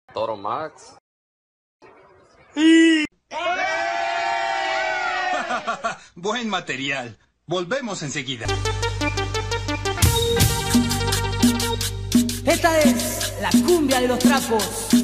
Toro Max. Buen material. Volvemos enseguida. Esta es la cumbia de los trapos.